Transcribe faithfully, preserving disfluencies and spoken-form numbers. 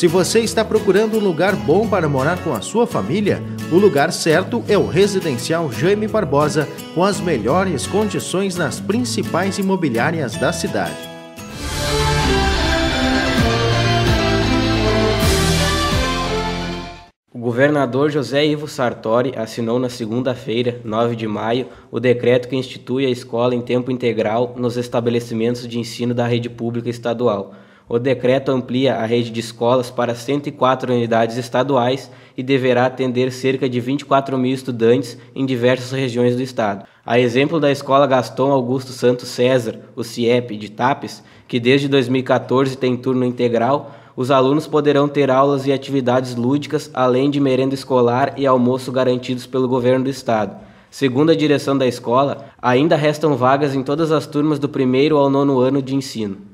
Se você está procurando um lugar bom para morar com a sua família, o lugar certo é o Residencial Jaime Barbosa, com as melhores condições nas principais imobiliárias da cidade. O governador José Ivo Sartori assinou na segunda-feira, nove de maio, o decreto que institui a escola em tempo integral nos estabelecimentos de ensino da rede pública estadual. O decreto amplia a rede de escolas para cento e quatro unidades estaduais e deverá atender cerca de vinte e quatro mil estudantes em diversas regiões do estado. A exemplo da Escola Gaston Augusto Santos César, o CIEP de Tapes, que desde dois mil e quatorze tem turno integral, os alunos poderão ter aulas e atividades lúdicas, além de merenda escolar e almoço garantidos pelo governo do estado. Segundo a direção da escola, ainda restam vagas em todas as turmas do primeiro ao nono ano de ensino.